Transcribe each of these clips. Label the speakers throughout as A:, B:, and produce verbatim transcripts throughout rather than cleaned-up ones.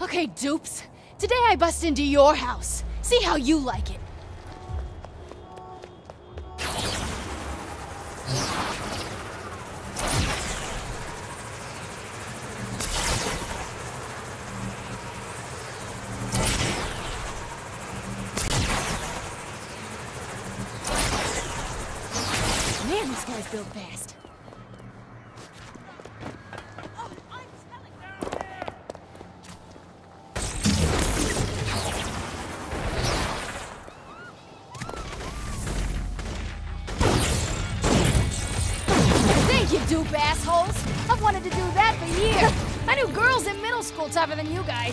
A: Okay, dupes. Today I bust into your house. See how you like it. Man, this guy's built fast. You dupe assholes! I've wanted to do that for years! I knew girls in middle school tougher than you guys.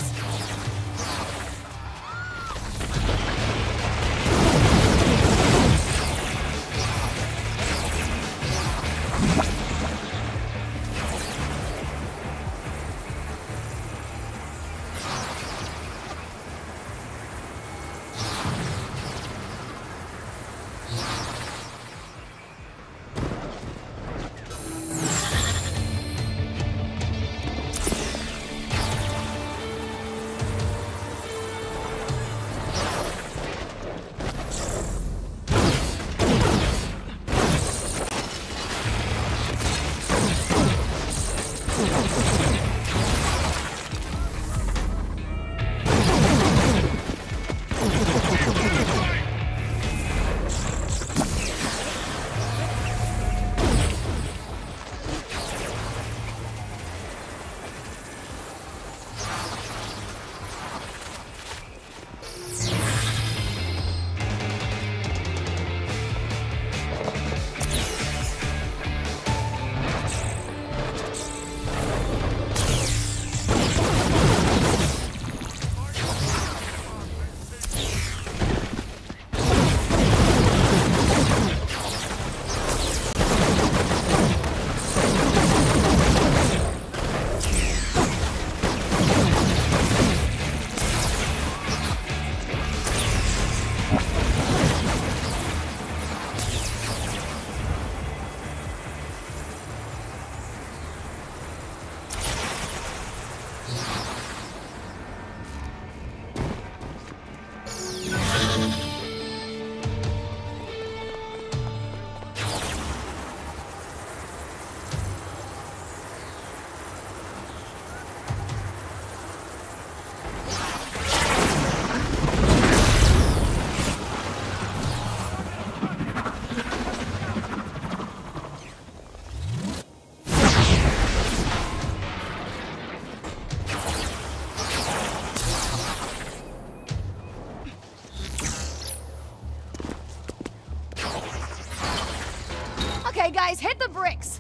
A: Okay, guys, hit the bricks!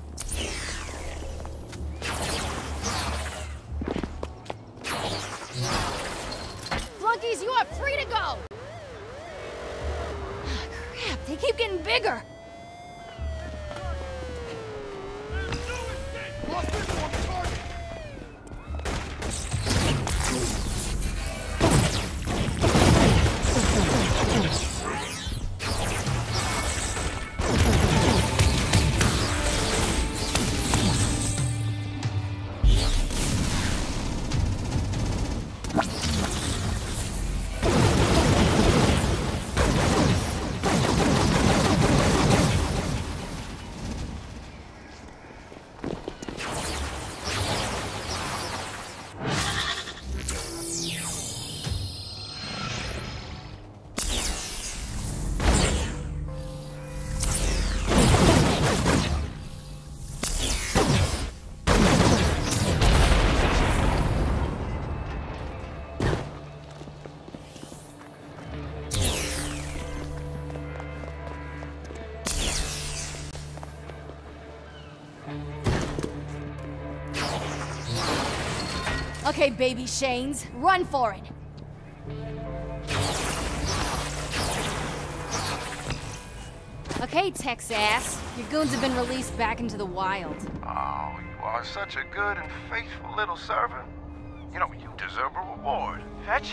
A: Flunkies, you are free to go! Crap, they keep getting bigger! Okay, baby Shanes, run for it. Okay, Texas, your goons have been released back into the wild.
B: Oh, you are such a good and faithful little servant. You know, you deserve a reward. Fetch?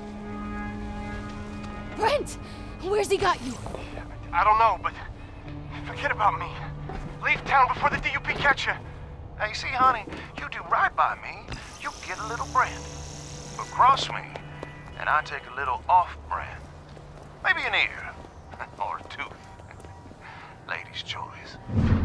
A: Brent! Where's he got you?
B: I don't know, but forget about me. Leave town before the D U P catch you. Hey, see, honey, you do right by me, you get a little bread. But cross me, and I take a little off-brand. Maybe an ear. Or a tooth. Lady's choice.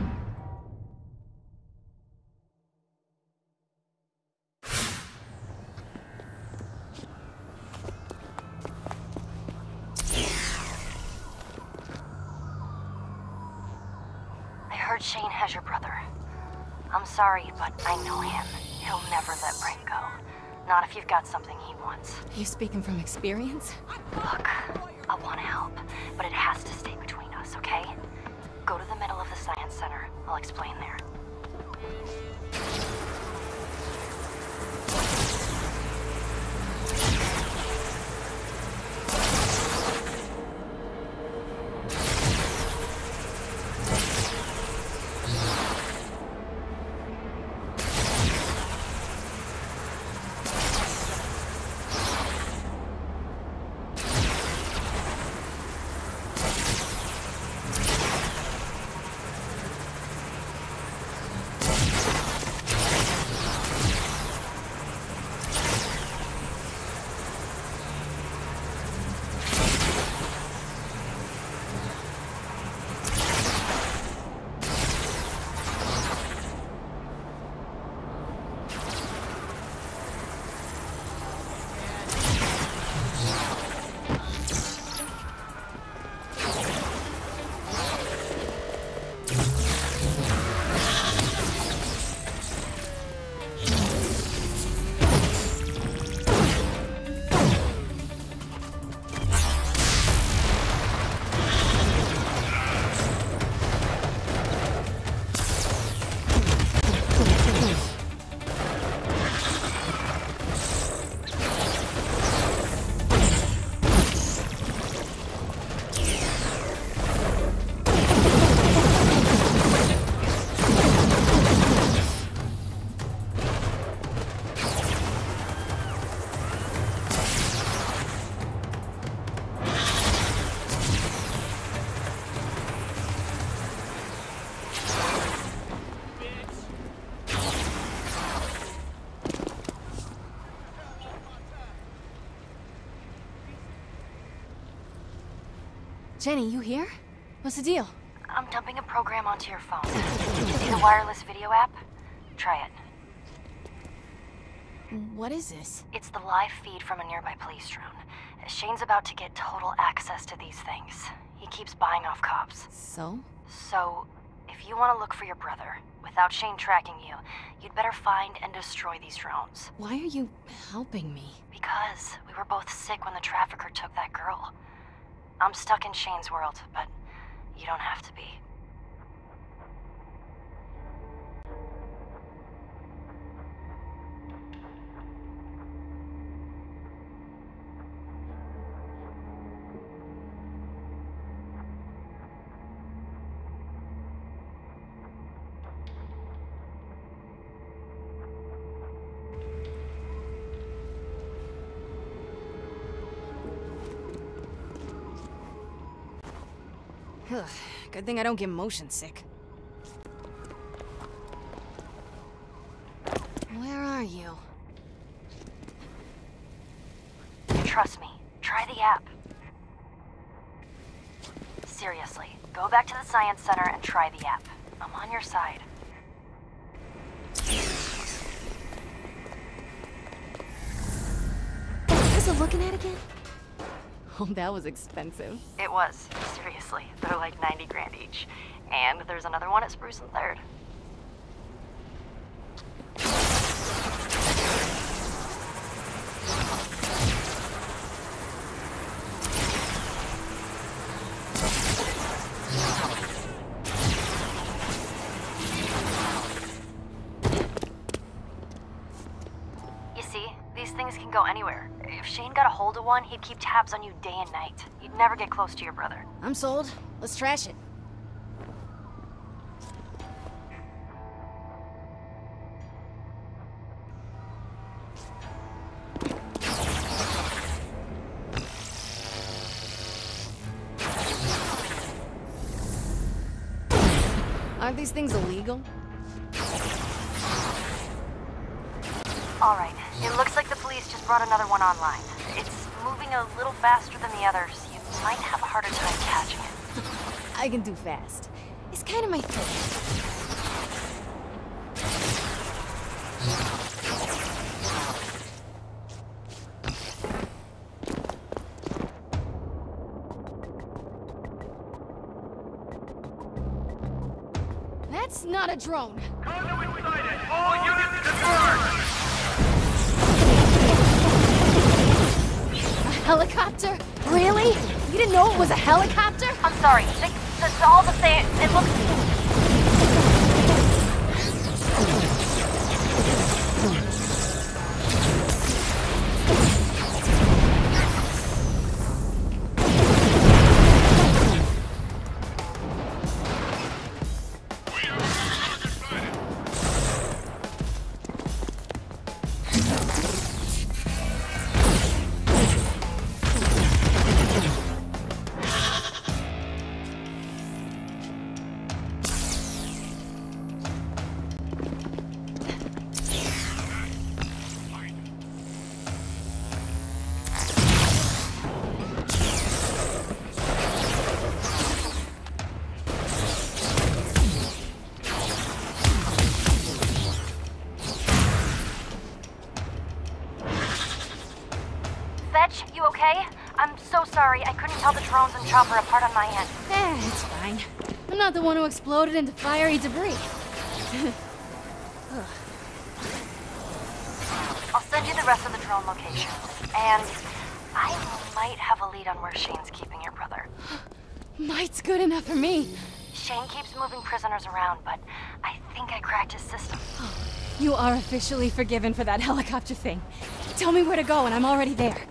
C: I heard Shane has your brother. I'm sorry, but I know him. He'll never let Brent go. Not if you've got something he wants.
A: You speaking from experience?
C: Look, I want to help, but it has to stay between us, okay? Go to the middle of the Science Center. I'll explain there.
A: Jenny, you here? What's the deal?
C: I'm dumping a program onto your phone. See the wireless video app? Try it.
A: What is this?
C: It's the live feed from a nearby police drone. Shane's about to get total access to these things. He keeps buying off cops.
A: So?
C: So, if you want to look for your brother, without Shane tracking you, you'd better find and destroy these drones.
A: Why are you helping me?
C: Because we were both sick when the trafficker took that girl. I'm stuck in Shane's world, but you don't have to be.
A: Ugh, good thing I don't get motion sick. Where are you?
C: Trust me. Try the app. Seriously, go back to the Science Center and try the app. I'm on your side.
A: What's it looking at again? Oh, that was expensive.
C: It was. Seriously. They're like ninety grand each. And there's another one at Spruce and Third. You see, these things can go anywhere. If Shane got a hold of one, he'd keep tabs on you day and night. You'd never get close to your brother.
A: I'm sold. Let's trash it. Aren't these things illegal?
C: All right. It looks like the police Breeze just brought another one online. It's moving a little faster than the others. You might have a harder time catching it.
A: I can do fast. It's kind of my thing. That's not a drone.
B: All units converge!
A: A helicopter? Really? You didn't know it was a helicopter?
C: I'm sorry. It's, it's all the same. It looks... You okay? I'm so sorry. I couldn't tell the drones and chopper apart on my end.
A: Eh, it's fine. I'm not the one who exploded into fiery debris.
C: I'll send you the rest of the drone locations. And I might have a lead on where Shane's keeping your brother.
A: Might's good enough for me.
C: Shane keeps moving prisoners around, but I think I cracked his system.
A: You are officially forgiven for that helicopter thing. Tell me where to go and I'm already there.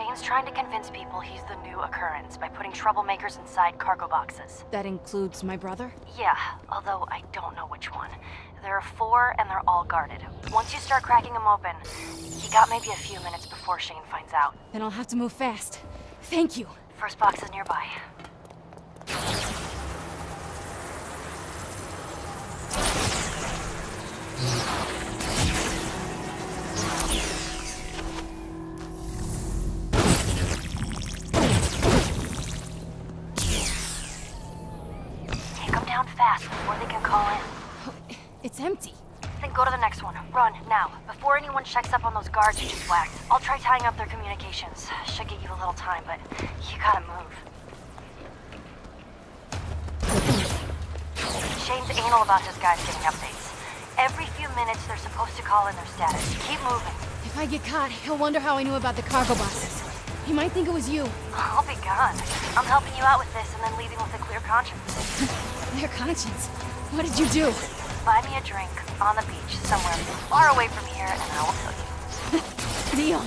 C: Shane's trying to convince people he's the new occurrence by putting troublemakers inside cargo boxes.
A: That includes my brother?
C: Yeah, although I don't know which one. There are four, and they're all guarded. Once you start cracking them open, you got maybe a few minutes before Shane finds out.
A: Then I'll have to move fast. Thank you.
C: First box is nearby. Take them down fast before they can call in.
A: Oh, it's empty.
C: Then go to the next one. Run, now. Before anyone checks up on those guards you just whacked. I'll try tying up their communications. Should get you a little time, but you gotta move. Shane's anal about his guys getting updates. Every few minutes, they're supposed to call in their status. Keep moving.
A: If I get caught, he'll wonder how I knew about the cargo boxes. He might think it was you.
C: I'll be gone. I'm helping you out with this and then leaving with a clear conscience.
A: Their conscience. What did you do?
C: Buy me a drink on the beach somewhere far away from here and I will tell you.
A: Deal.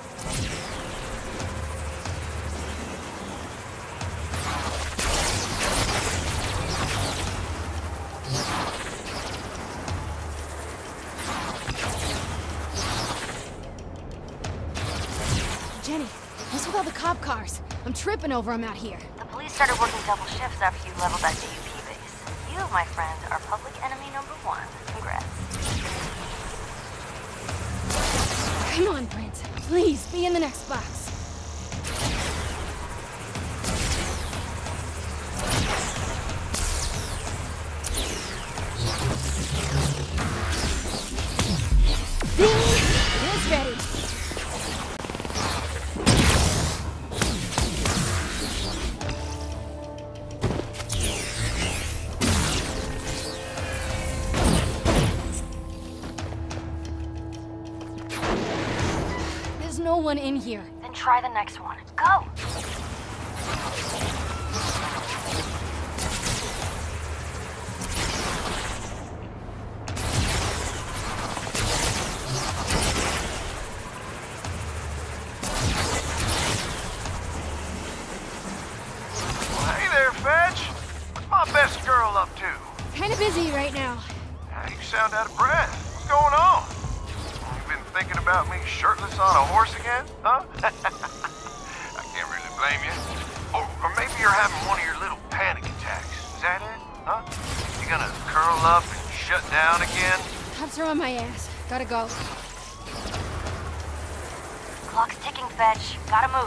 A: Jenny, what's with all the cop cars? I'm tripping over them out here.
C: The police started working double shifts after you leveled that D U P base. You, my friend, are public enemy number one. Congrats.
A: Come on, Brent. Please, be in the next box. Ding! It's ready. There's no one in here.
C: Then try the next one. Go!
B: Hey there, Fetch. What's my best girl up to?
A: Kinda busy right now.
B: Yeah, you sound out of breath. What's going on? You been thinking about me shirtless on a horse again, huh? I can't really blame you. Or, or maybe you're having one of your little panic attacks. Is that it? Huh? You gonna curl up and shut down again?
A: Cops are on my ass. Gotta go.
C: Clock's ticking, Fetch. Gotta move.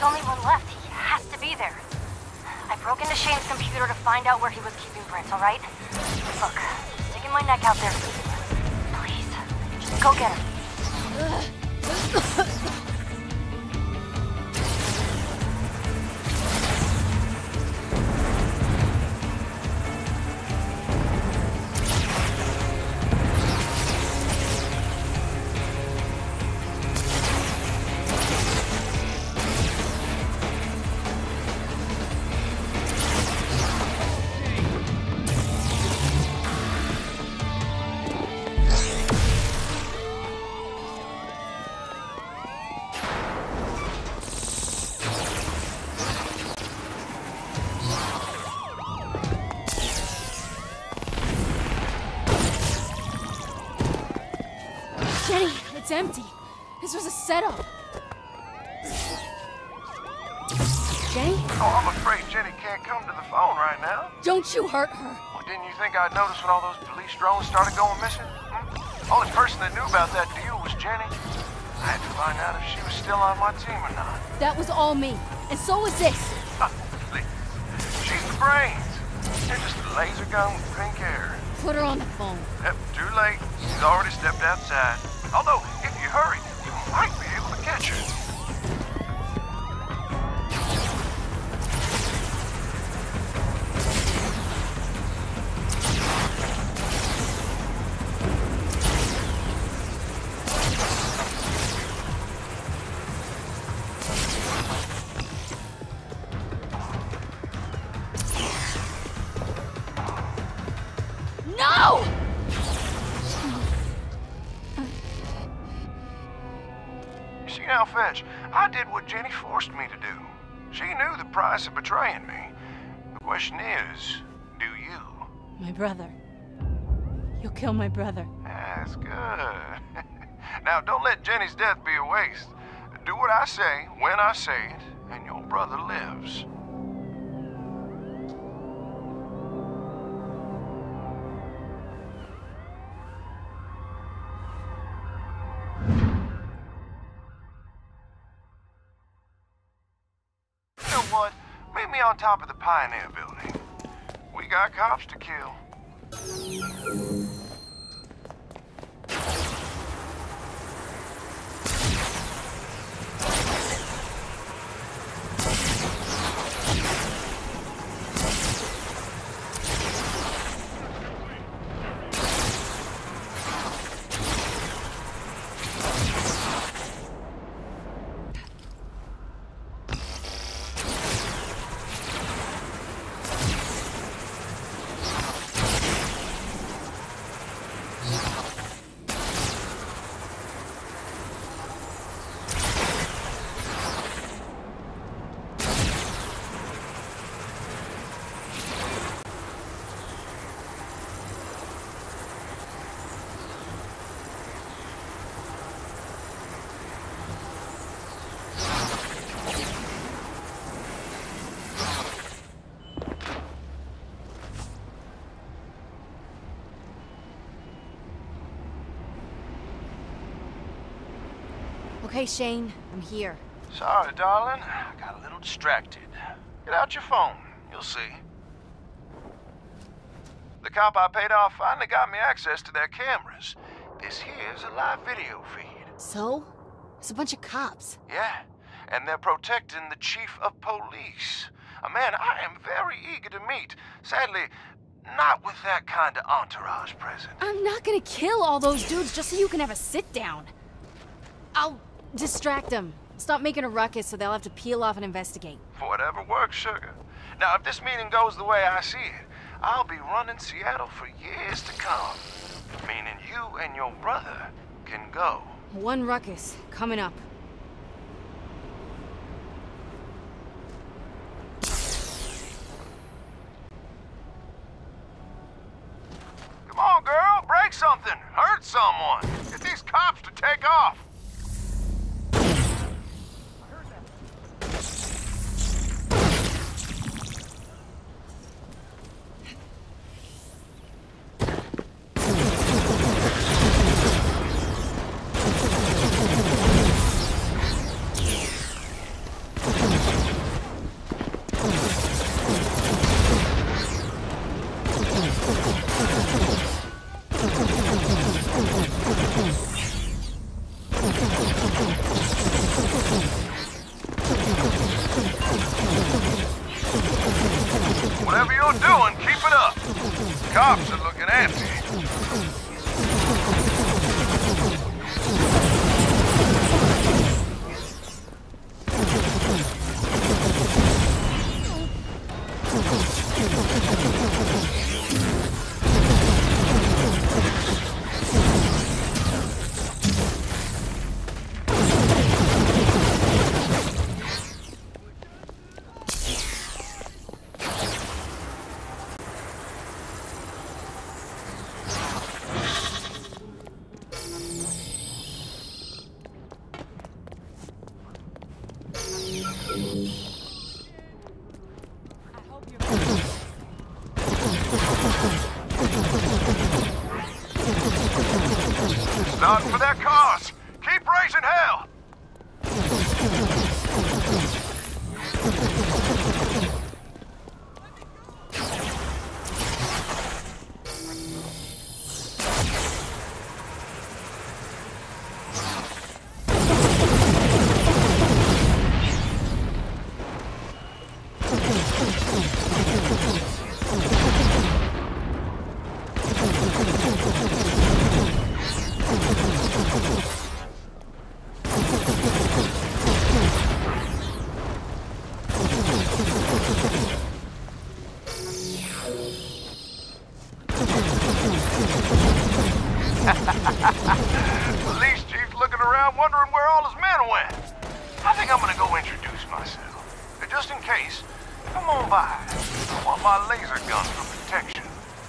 C: only one left. He has to be there. I broke into Shane's computer to find out where he was keeping Brent, all right? Look, sticking my neck out there for you. Please, just go get him.
A: It's empty. This was a setup. Jenny?
B: Oh, I'm afraid Jenny can't come to the phone right now.
A: Don't you hurt her.
B: Well, didn't you think I'd notice when all those police drones started going missing? Hmm? Only person that knew about that deal was Jenny. I had to find out if she was still on my team or not.
A: That was all me. And so was this.
B: Please. She's the brains. You're just a laser gun with pink hair.
A: Put her on the phone.
B: Yep, too late. She's already stepped outside. Although, if you hurry, you might be able to catch her.
A: No!
B: See now, Fetch, I did what Jenny forced me to do. She knew the price of betraying me. The question is, do you?
A: My brother. You'll kill my brother.
B: That's good. Now, don't let Jenny's death be a waste. Do what I say, when I say it, and your brother lives. You know what? Meet me on top of the Pioneer Building. We got cops to kill.
A: Okay, Shane, I'm here.
B: Sorry, darling. I got a little distracted. Get out your phone. You'll see. The cop I paid off finally got me access to their cameras. This here's a live video feed.
A: So? It's a bunch of cops.
B: Yeah, and they're protecting the chief of police. A man I am very eager to meet. Sadly, not with that kind of entourage present.
A: I'm not gonna kill all those dudes just so you can have a sit-down. I'll distract them. Stop making a ruckus so they'll have to peel off and investigate.
B: Whatever works, sugar. Now, if this meeting goes the way I see it, I'll be running Seattle for years to come. Meaning you and your brother can go.
A: One ruckus coming up.
B: Come on, girl, break something, hurt someone. Get these cops to take off. Whatever you're doing, keep it up. Cops are looking after you. Starting for their cars. Keep raising hell. Police chief's looking around wondering where all his men went. I think I'm gonna go introduce myself. And just in case, come on by. I want my laser gun for protection.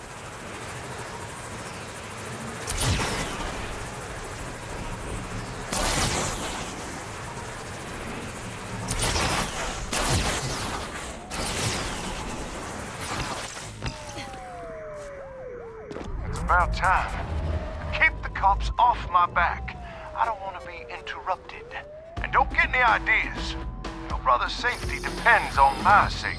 B: It's about time. Keep the cops off my back. I don't want to be interrupted. And don't get any ideas. Your brother's safety depends on my safety.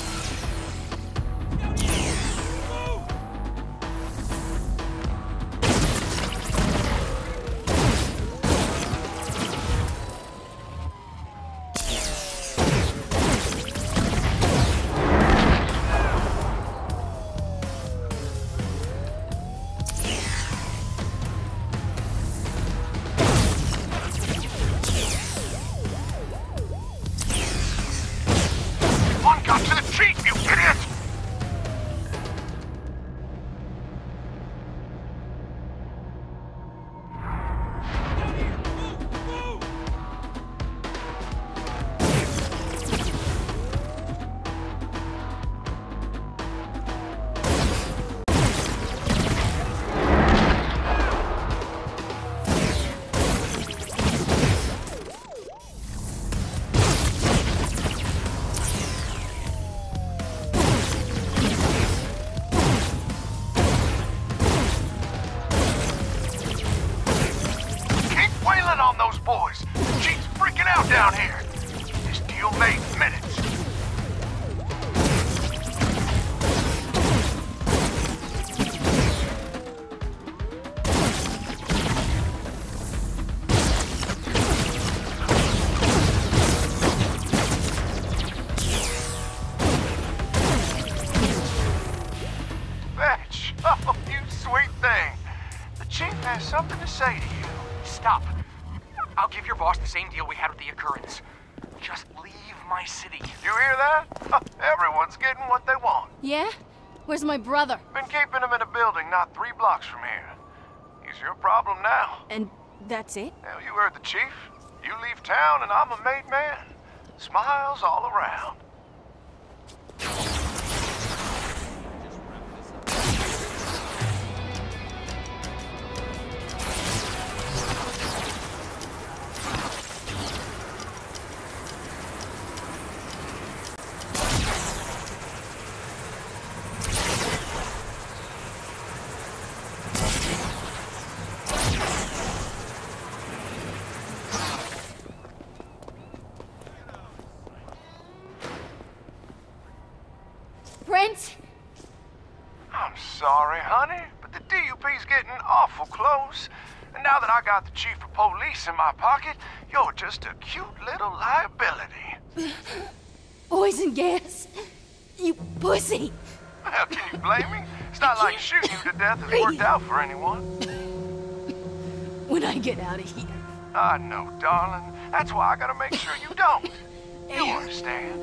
B: Boys, Chief's freaking out down here. This deal made minutes. Vetch, oh, you sweet thing. The Chief has something to say to you.
D: Stop. I'll give your boss the same deal we had with the occurrence. Just leave my city.
B: You hear that? Everyone's getting what they want.
A: Yeah? Where's my brother?
B: Been keeping him in a building not three blocks from here. He's your problem now.
A: And that's it?
B: Hell, you heard the Chief. You leave town and I'm a made man. Smiles all around.
A: Brent?
B: I'm sorry, honey, but the D U P's getting awful close. And now that I got the chief of police in my pocket, you're just a cute little liability.
A: Poison gas? You pussy!
B: Well, can you blame me? It's not like shooting you to death has worked out for anyone.
A: When I get out of here.
B: I know, darling. That's why I gotta make sure you don't. You understand.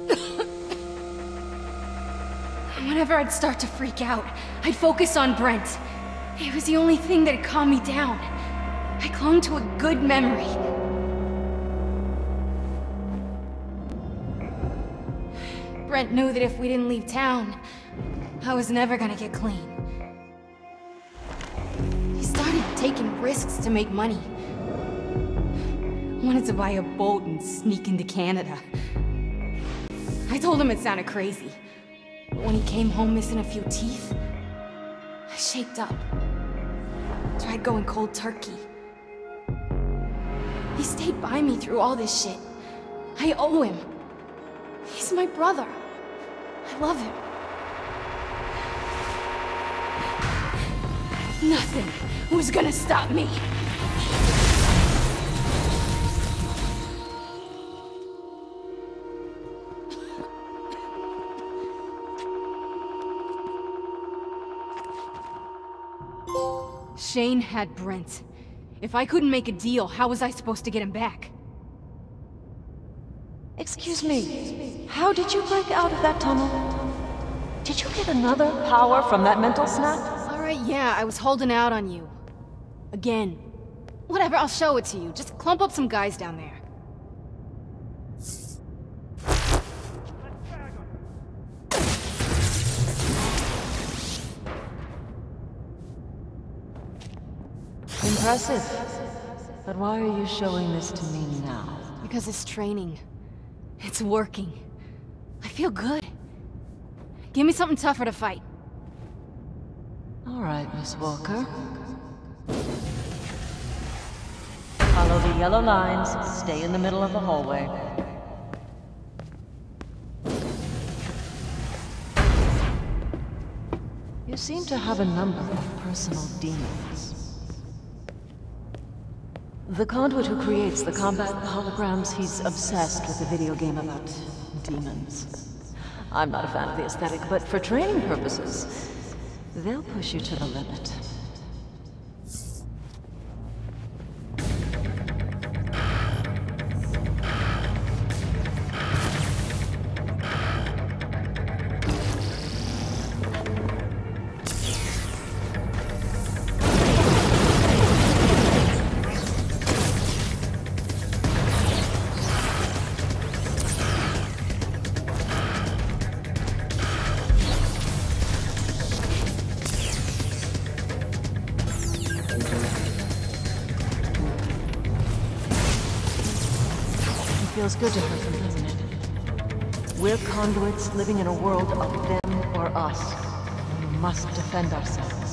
A: Whenever I'd start to freak out, I'd focus on Brent. It was the only thing that'd calm me down. I clung to a good memory. Brent knew that if we didn't leave town, I was never gonna get clean. He started taking risks to make money. Wanted to buy a boat and sneak into Canada. I told him it sounded crazy. But when he came home missing a few teeth, I shaped up. Tried going cold turkey. He stayed by me through all this shit. I owe him. He's my brother. I love him. Nothing was gonna stop me. Shane had Brent. If I couldn't make a deal, how was I supposed to get him back?
E: Excuse me, how did you break out of that tunnel? Did you get another power from that mental snap?
A: Alright, yeah, I was holding out on you. Again. Whatever, I'll show it to you. Just clump up some guys down there.
E: Impressive. But why are you showing this to me now?
A: Because it's training. It's working. I feel good. Give me something tougher to fight.
E: All right, Miss Walker. Follow the yellow lines, stay in the middle of the hallway. You seem to have a number of personal demons. The conduit who creates the combat holograms, he's obsessed with a video game about demons. I'm not a fan of the aesthetic, but for training purposes, they'll push you to the limit. Feels good to hurt them, doesn't it? We're conduits living in a world of them or us. We must defend ourselves.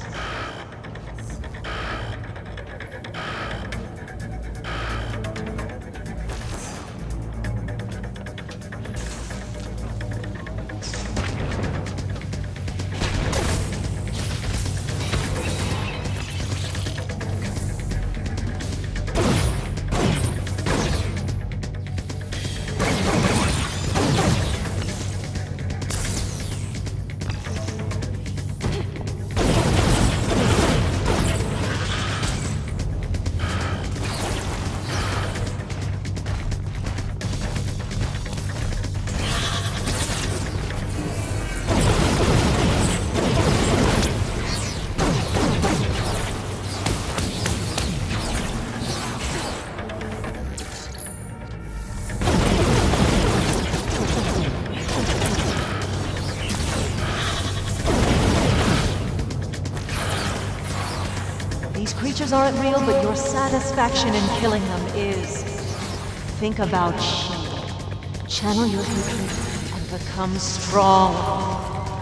E: Creatures aren't real, but your satisfaction in killing them is. Think about Shane. Channel your hatred and become strong.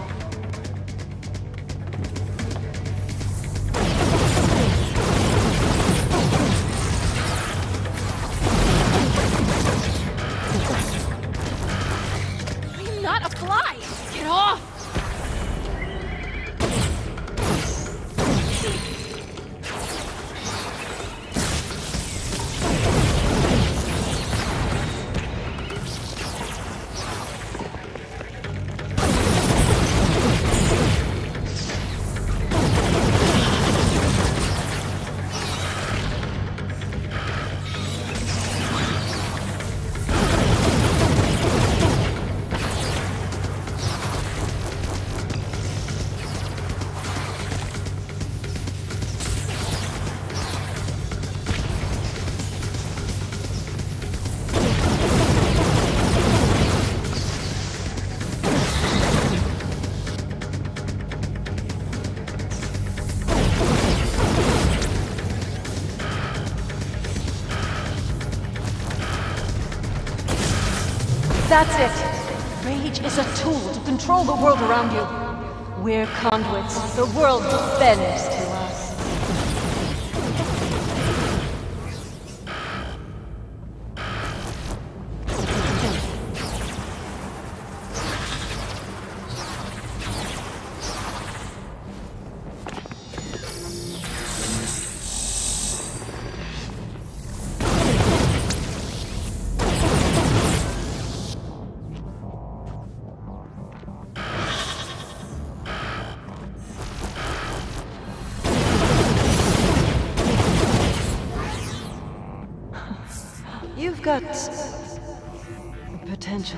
A: I'm not a fly! Get off!
E: That's it! Rage is a tool to control the world around you. We're conduits. The world bends to us. You've got potential.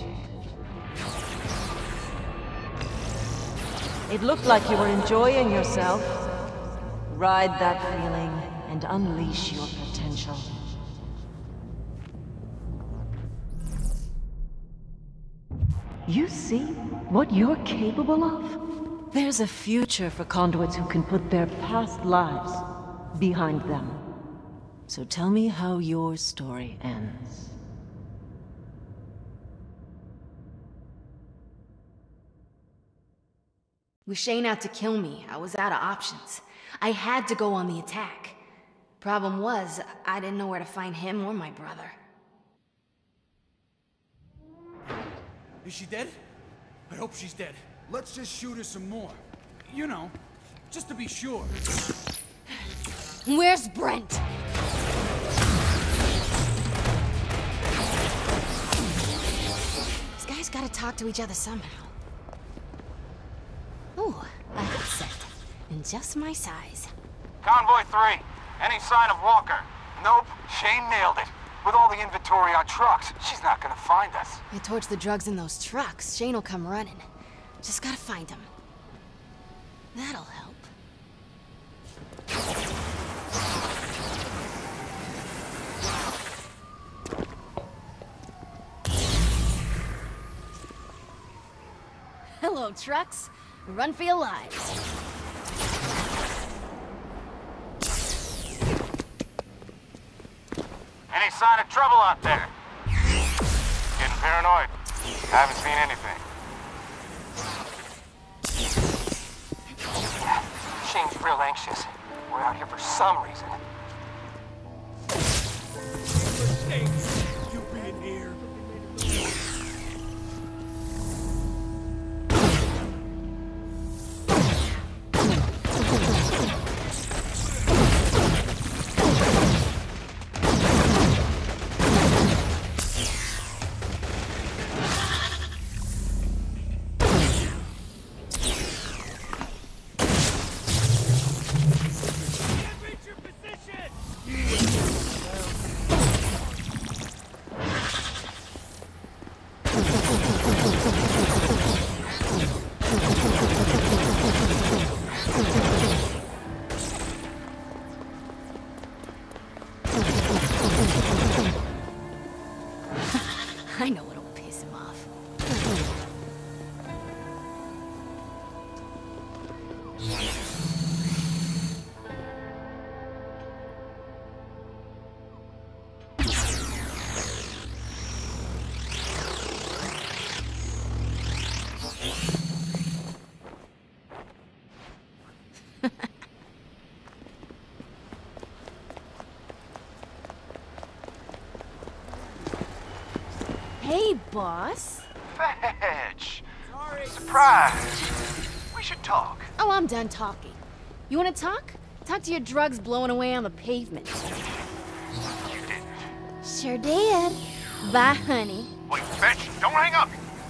E: It looked like you were enjoying yourself. Ride that feeling and unleash your potential. You see what you're capable of? There's a future for conduits who can put their past lives behind them. So tell me how your story ends.
A: With Shane out to kill me, I was out of options. I had to go on the attack. Problem was, I didn't know where to find him or my brother.
F: Is she dead? I hope she's dead. Let's just shoot her some more. You know, just to be sure.
A: Where's Brent? These guys gotta talk to each other somehow. Ooh, a headset. And just my size.
D: Convoy three, any sign of Walker? Nope, Shane nailed it. With all the inventory on trucks, she's not gonna find us.
A: I torch the drugs in those trucks, Shane will come running. Just gotta find him. That'll help. Hello, trucks. Run for your lives.
D: Any sign of trouble out there? Getting paranoid. Haven't seen anything. Yeah, Shane's real anxious. We're out here for some reason.
F: You being here.
A: I know what'll piss him off. Hey, boss.
B: Fetch! Surprise! We should talk.
A: Oh, I'm done talking. You wanna talk? Talk to your drugs blowing away on the pavement.
B: You didn't.
A: Sure did. Bye, honey.
B: Wait, Fetch, don't hang up!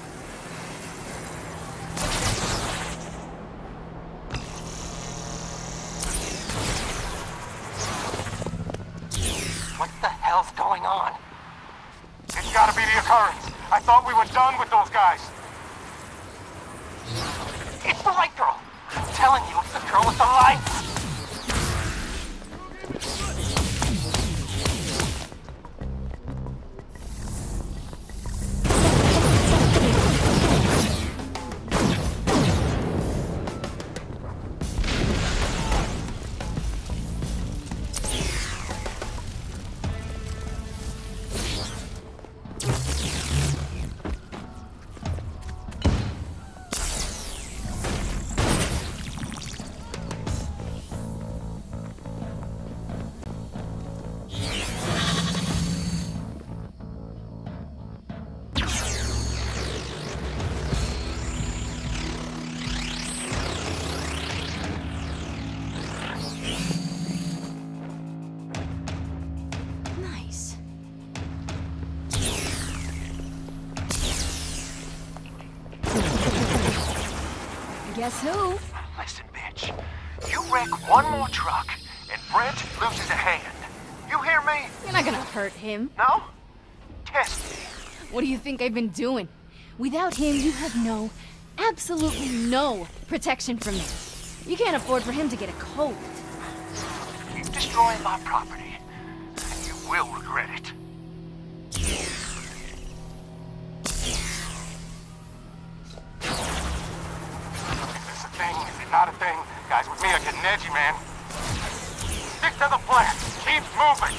D: What the hell's going on? It's gotta be the occurrence. I thought we were done with those guys. It's the right girl. I'm telling you, it's the girl with the lights.
A: Guess who?
B: Listen, bitch. You wreck one more truck, and Brent loses a hand. You hear me?
A: You're not gonna hurt him.
B: No? Test me.
A: What do you think I've been doing? Without him, you have no, absolutely no protection from me. You can't afford for him to get a cold.
B: Keep destroying my property, and you will regret it.
D: Is this a thing? Is it not a thing? Guys with me are getting edgy, man. Stick to the plan. Keep moving.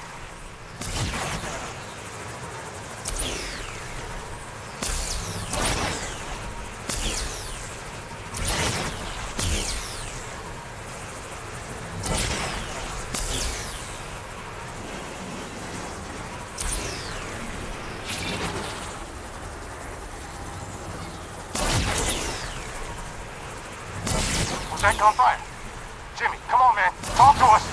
D: Was that on fire? Jimmy, come on, man. Talk to us.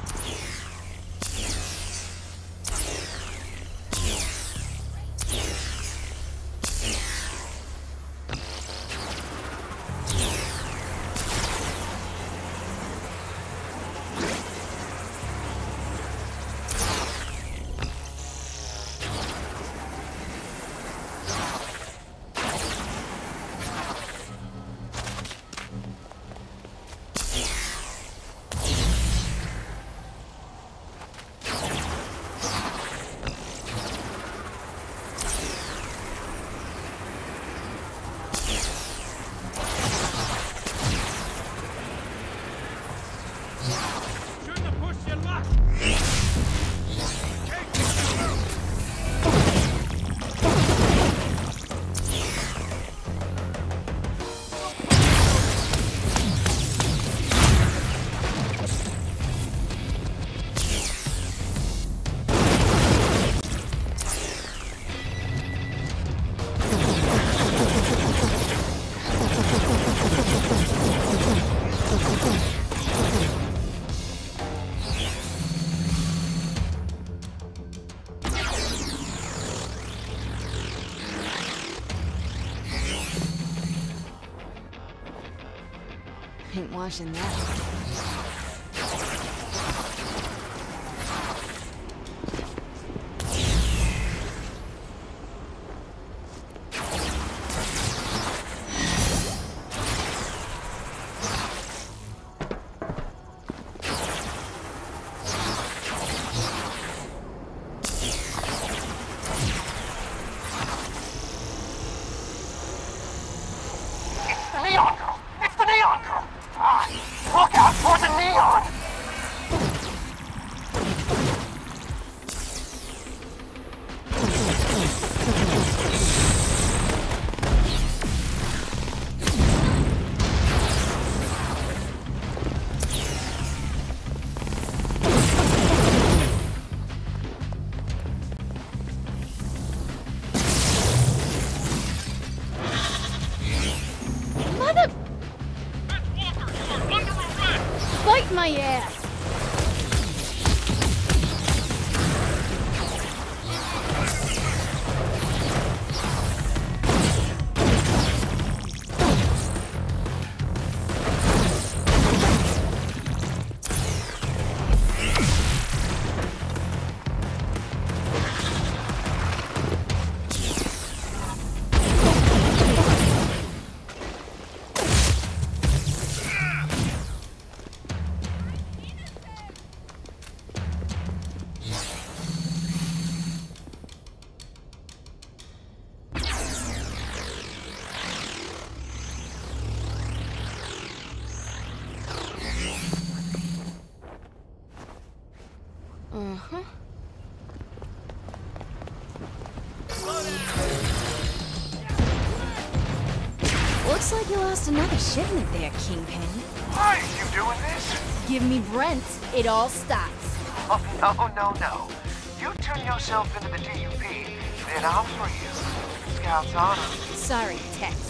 A: Ain't washing that.
D: Neon girl! It's the neon girl! Ah, look out for the neon!
A: Bite my ass! Uh-huh. Looks like you lost another shipment there, Kingpin.
B: Why are you doing this?
A: Give me Brent, it all stops.
B: Oh, no, no, no. You turn yourself into the D U P, then I'll free you. Scout's honor.
A: Sorry, Tex.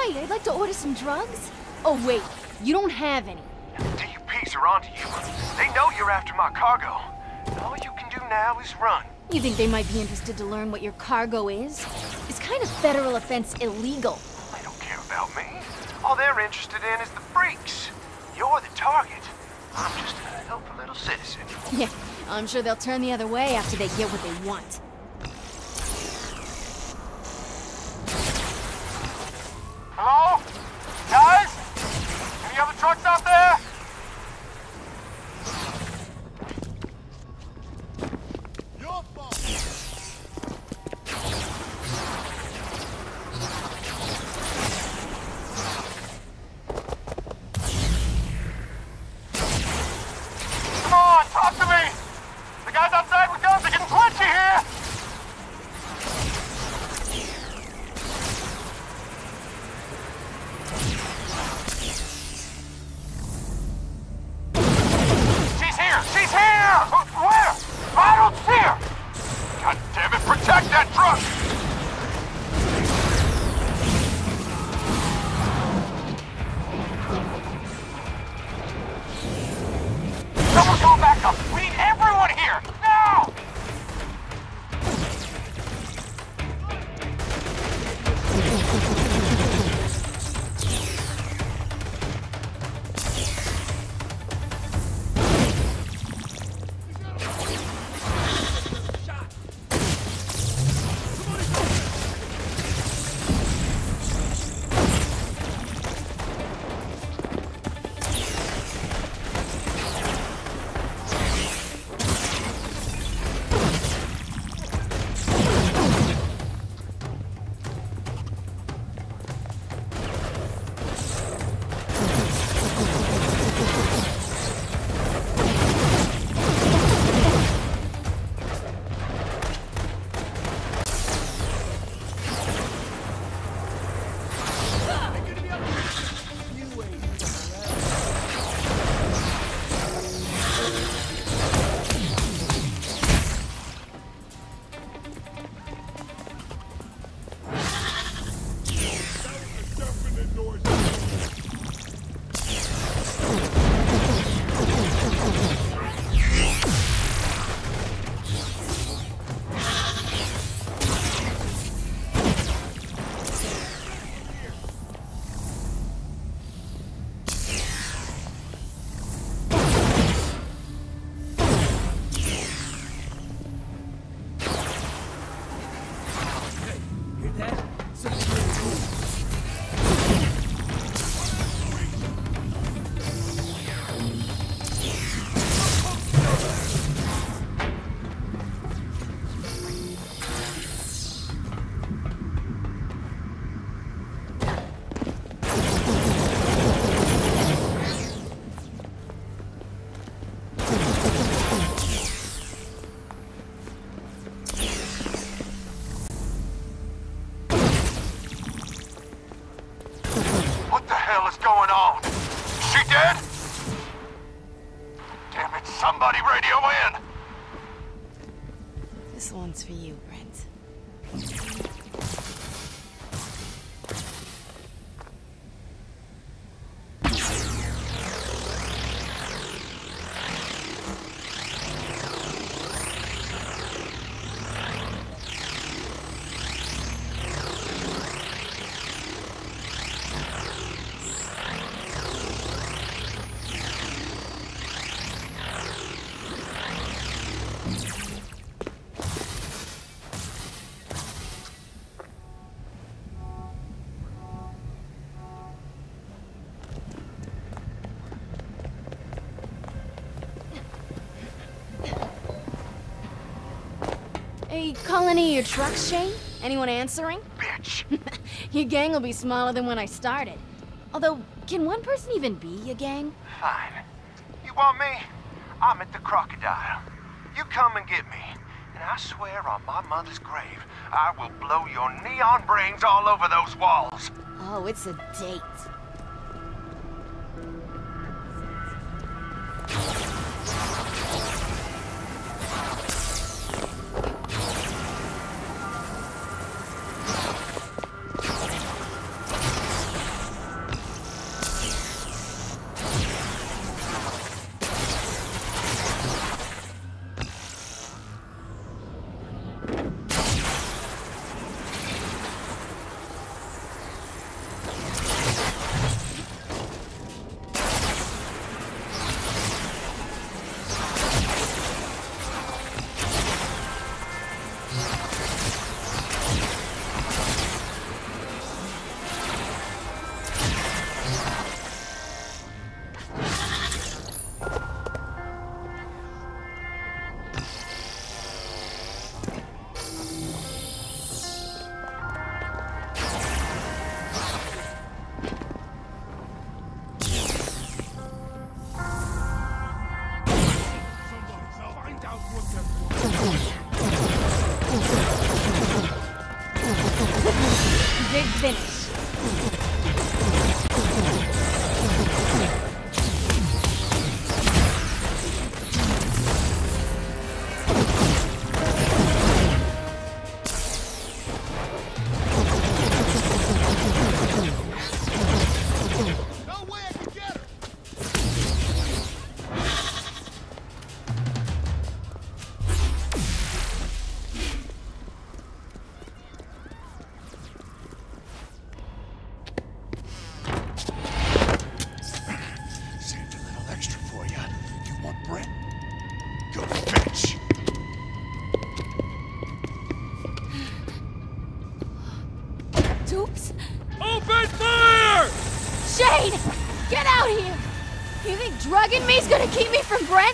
A: Hi, I'd like to order some drugs. Oh, wait, you don't have any.
B: D Ps are onto you. They know you're after my cargo. All you can do now is run.
A: You think they might be interested to learn what your cargo is? This kind of federal offense illegal.
B: They don't care about me. All they're interested in is the freaks. You're the target. I'm just a helpful little citizen.
A: Yeah, I'm sure they'll turn the other way after they get what they want.
D: Hello? Guys? Any other trucks out there?
F: Your fault.
D: Come on, talk to me! The guys outside with guns are getting twitchy here! She's here! She's here! Where? I don't see her! God damn it, protect that truck! Someone call backup! We need everyone here! Now!
B: Somebody radio in!
A: This one's for you, Brent. Hey, calling any of your trucks, Shane? Anyone answering?
B: Bitch!
A: Your gang will be smaller than when I started. Although, can one person even be a gang?
B: Fine. You want me? I'm at the Crocodile. You come and get me. And I swear on my mother's grave, I will blow your neon brains all over those walls.
A: Oh, it's a date. big finish.
F: Oops. Open fire!
A: Shane! Get out here! You think drugging me's gonna keep me from Brent?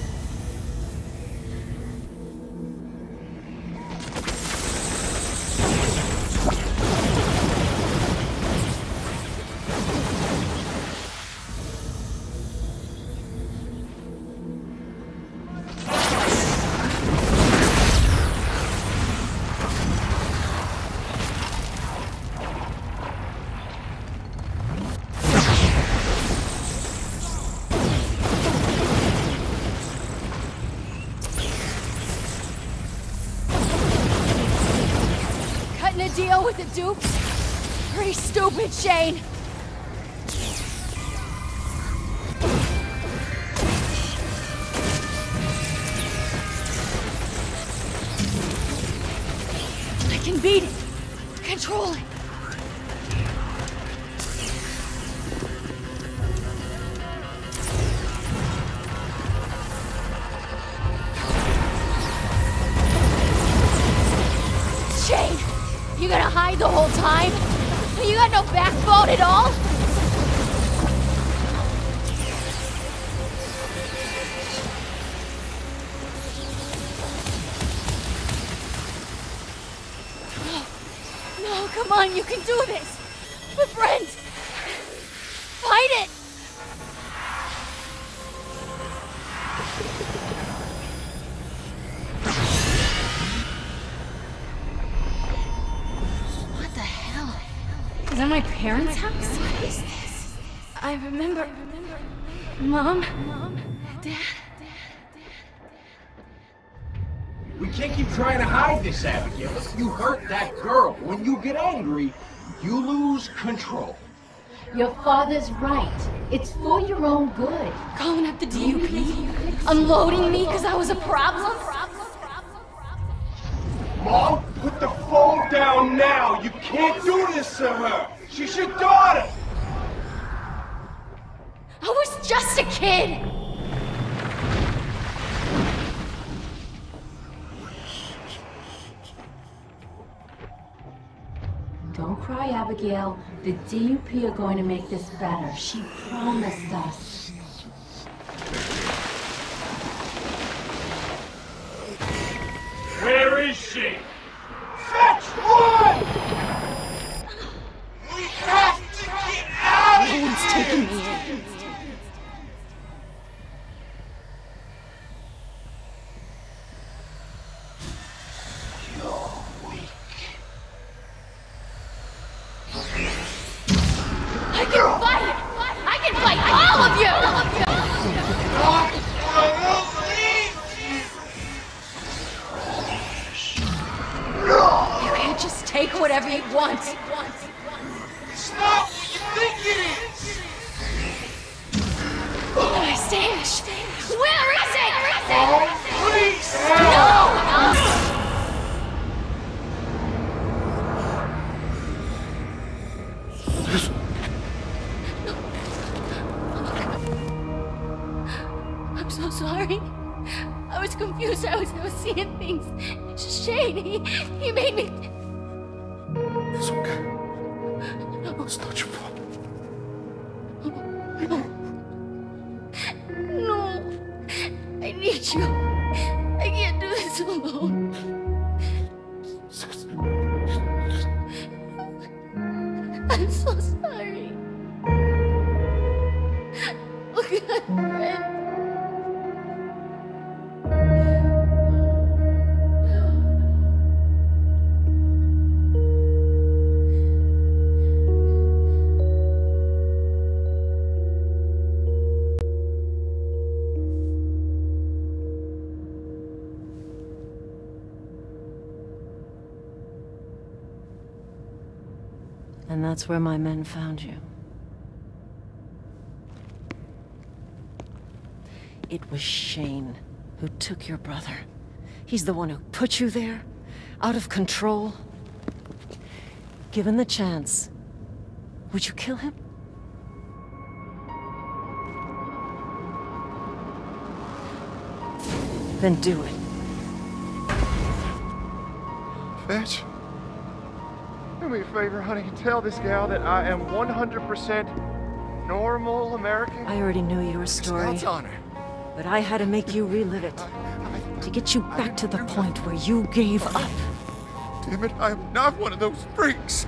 A: Deal with the dupes? Pretty stupid, Shane. I can beat it. Control it. Shane! You gonna hide the whole time? You got no backbone at all? No, no, come on, you can do this. For Brent, fight it. Is that my parents' house? What is this? I remember... Mom? Mom? Dad?
G: We can't keep trying to hide this, Abigail. You hurt that girl. When you get angry, you lose control.
E: Your father's right. It's for your own good.
A: Calling up the D U P? Unloading me because I was a problem?
G: Mom, put the phone down now! You can't do this to her! She's your daughter!
A: I was just a kid!
E: Don't cry, Abigail. The D U P are going to make this better. She promised us.
G: Where is she? Fetch one! We have to get out of here!
A: No one's taking me in.
G: You're weak.
A: I can fight! I can fight all of you! All of you!
G: I won't leave you!
A: You can't just take whatever you want.
G: It's not what you think it is!
A: My stash! Where is it?
G: Oh, please!
A: No! I'm so sorry. I was confused. I was, I was seeing things. Shane, he, he made me...
B: It's okay. No. It's not your fault.
A: No. No. I need you. I can't do this alone. I'm so sorry. Look at Brent.
E: And that's where my men found you. It was Shane who took your brother. He's the one who put you there, out of control. Given the chance, would you kill him? Then do it.
B: Fetch? Do me a favor, honey. Tell this gal that I am one hundred percent normal American.
E: I already knew your story.
B: God's honor.
E: But I had to make you relive it. To get you back to the point where you gave up.
B: Damn it, I am not one of those freaks.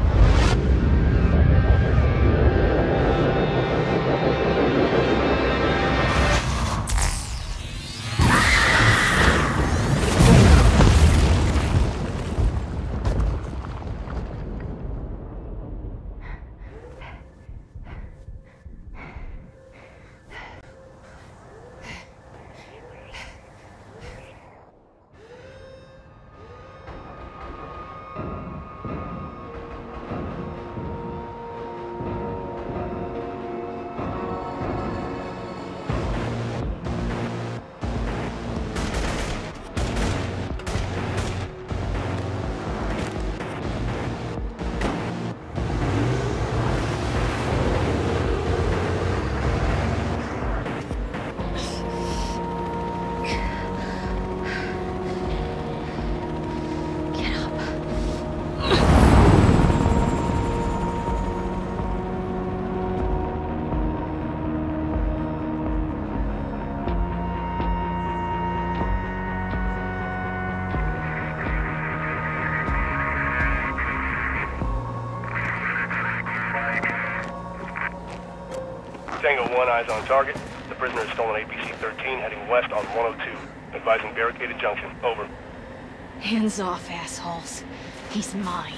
H: Tango one, eyes on target. The prisoner has stolen A B C thirteen, heading west on one oh two. Advising barricaded junction. Over.
A: Hands off, assholes. He's mine.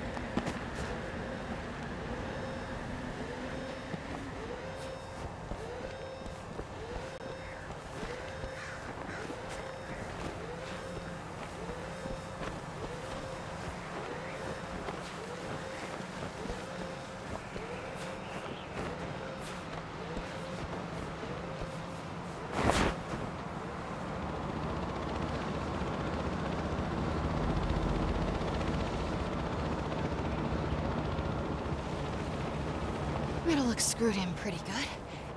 A: It'll look screwed in pretty good.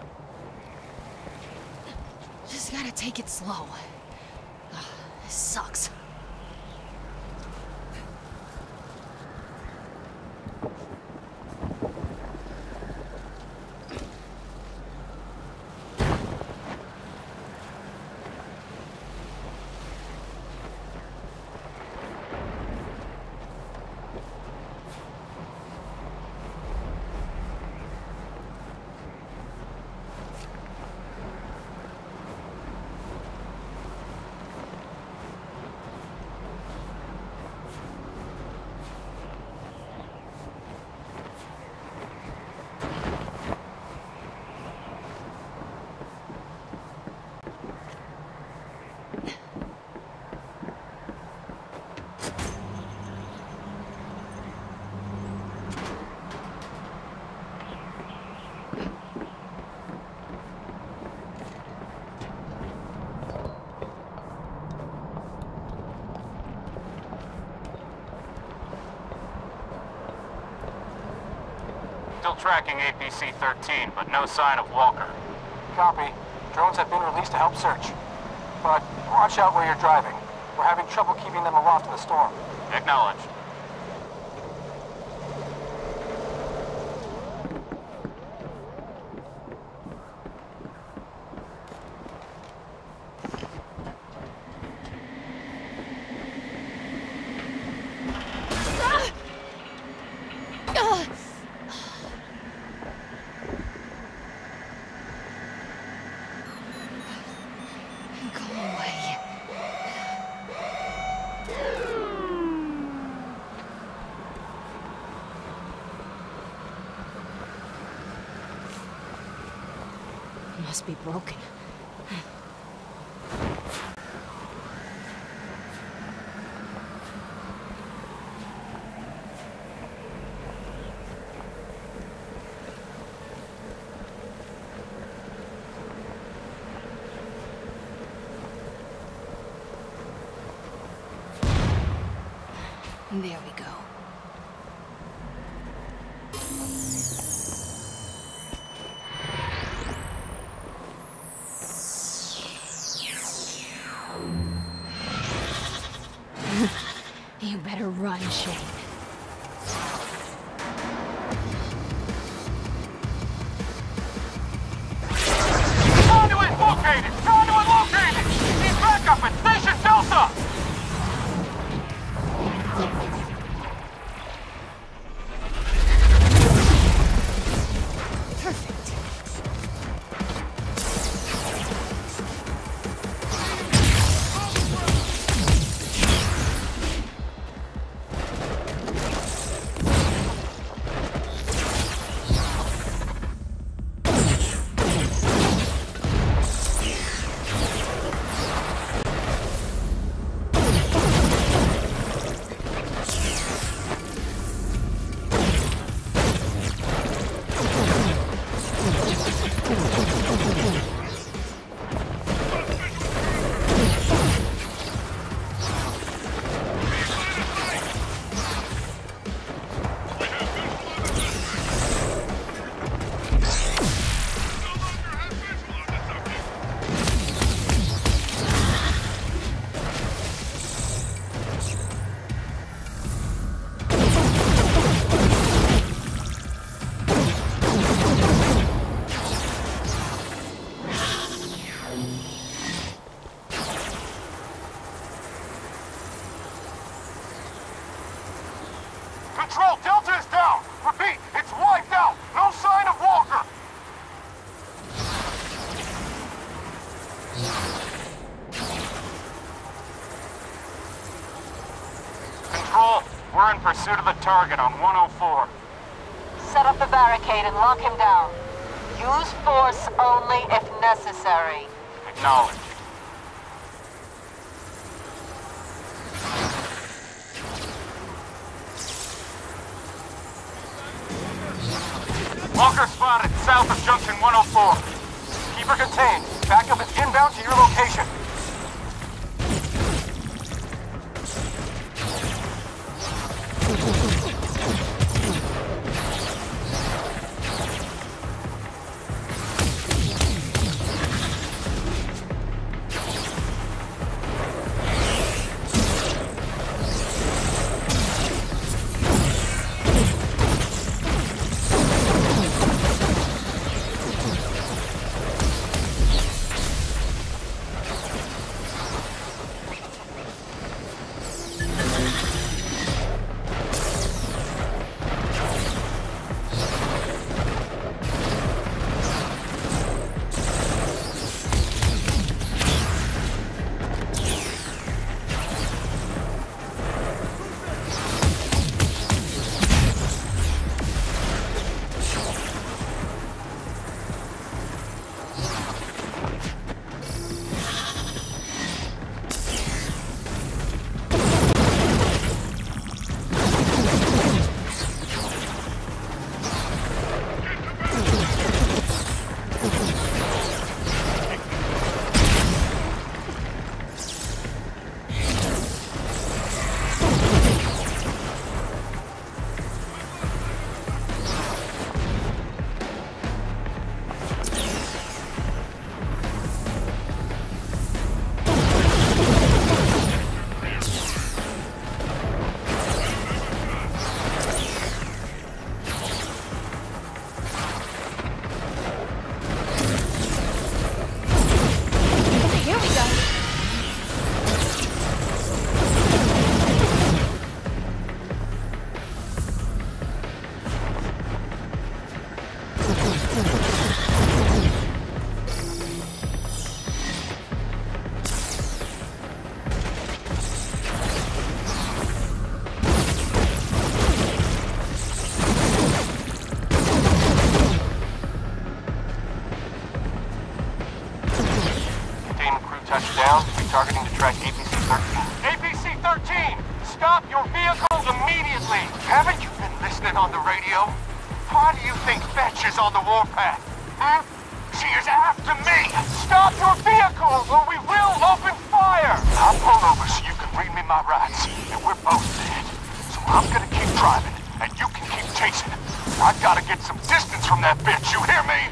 A: Just gotta take it slow. Ugh, this sucks.
D: Still tracking A B C thirteen, but no sign of Walker. Copy. Drones have been released to help search. But watch out where you're driving. We're having trouble keeping them aloft in the storm. Acknowledged.
A: Must be broken. There we go. You better run, Shane.
D: Conduit located! Conduit located! Need backup at Station Delta! Control, Delta is down! Repeat, it's wiped out! No sign of Walker! Control, we're in pursuit of the target on one oh four.
E: Set up a barricade and lock him down. Use force only if necessary.
D: Acknowledged. Walker spotted south of Junction one oh four. Keep her contained. Backup is inbound to your location. Touchdown. Targeting to track A P C thirteen. A P C thirteen! Stop your vehicle immediately! Haven't you been listening on the radio? Why do you think Fetch is on the warpath? Hmm? She is after me! Stop your vehicle or we will open fire! I'll pull over so you can read me my rights, and we're both dead. I'm gonna keep driving, and you can keep chasing. I've gotta get some distance from that bitch, you hear me?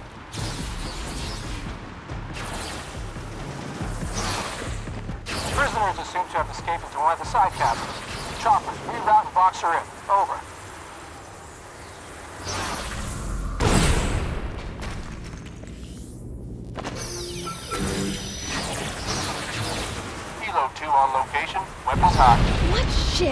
D: Prisoners are assumed to have escaped into one of the side cabins. Choppers, reroute and box her in. Over. Kilo two on location. Weapons hot.
A: What shit?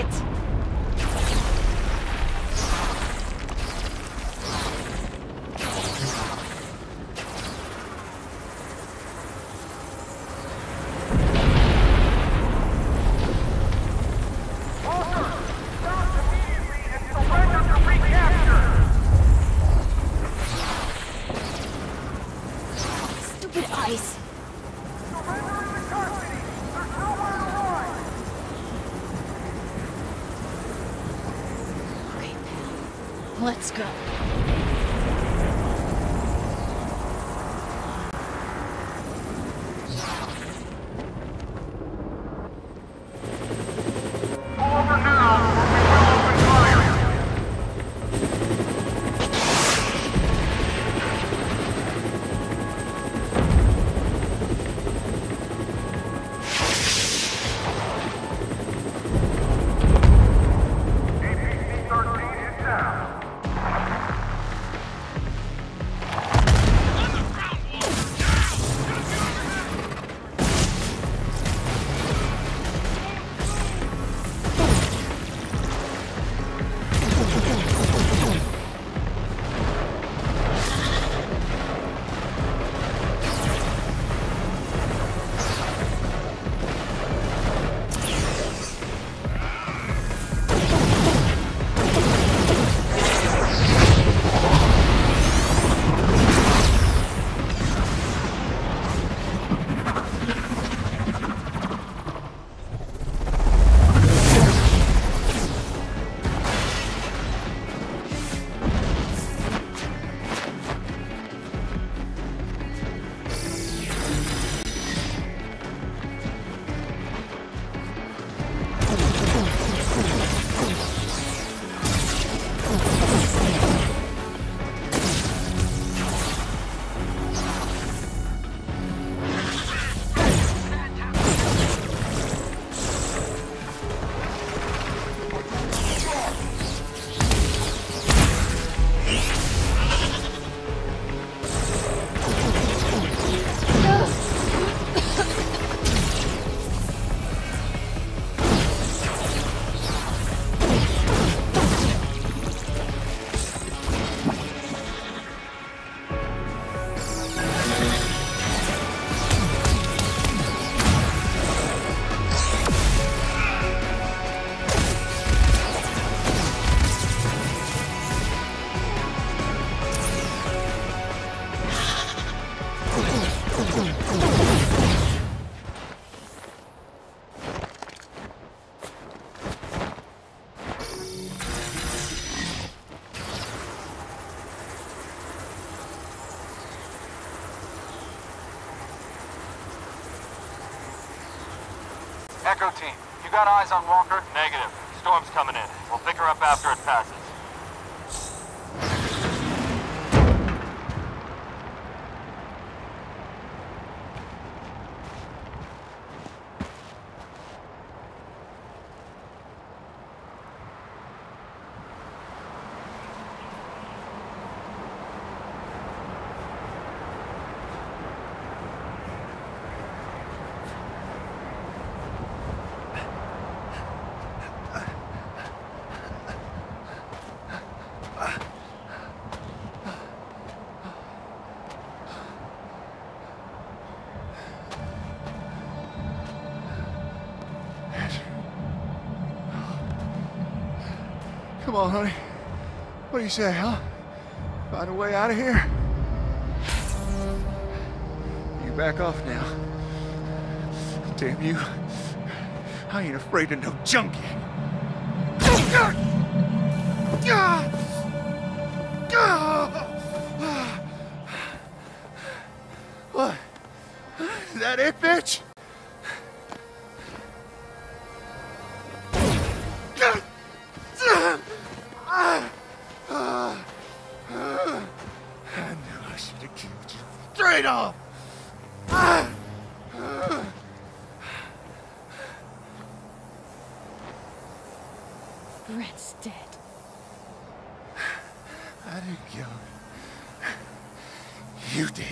A: Let's go.
D: Echo team, you got eyes on Walker? Negative. Storm's coming in. We'll pick her up after it passes.
I: Come on, honey. What do you say, huh? Find a way out of here? You back off now. Damn you. I ain't afraid of no junkie. What? Is that it, bitch? off!
A: Brett's dead.
I: I didn't kill him. You did.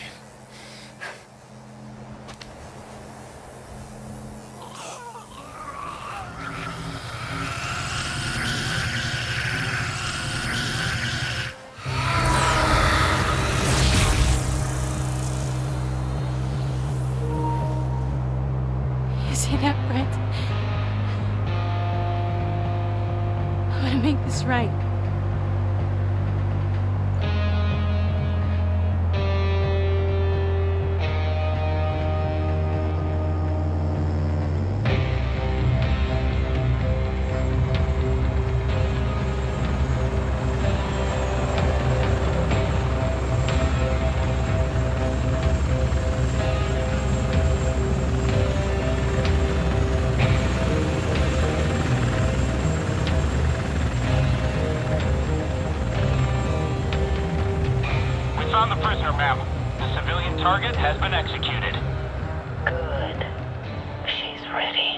A: You see that, Brett? I'm gonna make this right.
J: Found the prisoner, ma'am. The civilian target has been executed.
K: Good. She's ready.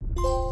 A: you.